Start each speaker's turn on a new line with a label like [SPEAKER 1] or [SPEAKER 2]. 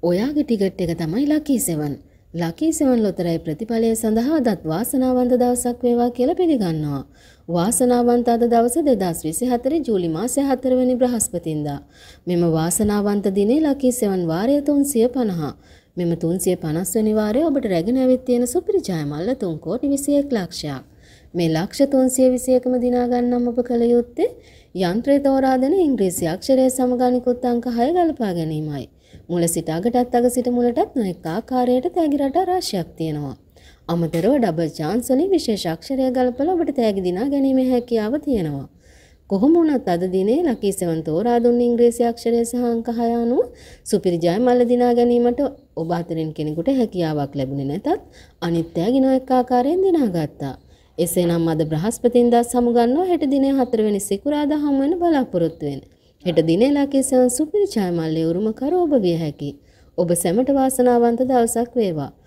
[SPEAKER 1] ඔයාගේ ටිකට් එක තමයි ලකී 7. ලකී 7 ලොතරැයි ප්‍රතිඵලය සඳහා අදත් වාසනාවන්ත දවසක් වේවා කියලා පිළිගන්නවා. වාසනාවන්ත අද දවස 2024 ජූලි මාසයේ 4 වෙනි බ්‍රහස්පතින්දා. මෙම වාසනාවන්ත දිනේ ලකී 7 වාරය 350. මෙම 350 වෙනි වාරයේ ඔබට රැගෙන ඇවිත් තියෙන සුපිරි ජයමල්ල 3 කෝටි 21 ලක්ෂයක්. මේ ලක්ෂ 321ම දිනා ගන්නම් ඔබ කල යුත්තේ යන්ත්‍රය තෝරා දෙන ඉංග්‍රීසි අක්ෂරයේ සමග අනිකුත් අංක 6 ගලපා ගැනීමයි. මුල සිට අගටත් අග සිට මුලටත් නොඑක ආකාරයට තෑගි රට රාශියක් තියෙනවා. අමතරව ඩබල් chance වලින් විශේෂ අක්ෂරය ගලපලා ඔබට තෑගි දිනා ගැනීමේ හැකියාව තියෙනවා. කොහොම වුණත් අද දිනේ ලකී 7 තෝරා දුන්න ඉංග්‍රීසි අක්ෂරය සහ අංක 6 අනුව සුපිරි ජයමල්ල දිනා ගැනීමට ඔබ අතරින් කෙනෙකුට හැකියාවක් ලැබුණේ නැතත් අනිත් තෑගි නොඑක ආකාරයෙන් දිනාගත්තා. එසේනම් අද බ්‍රහස්පතින්දා සමුගන්නවා හෙට දිනේ 4 වෙනි සිකුරාදා හමු වෙන බලාපොරොත්තු වෙන. හෙට දිනේ ලකී 7 සුපිරි ජයමල්ලේ උරුම කර ඔබ විය හැකි. ඔබ සැමට වාසනාවන්ත දවසක් වේවා.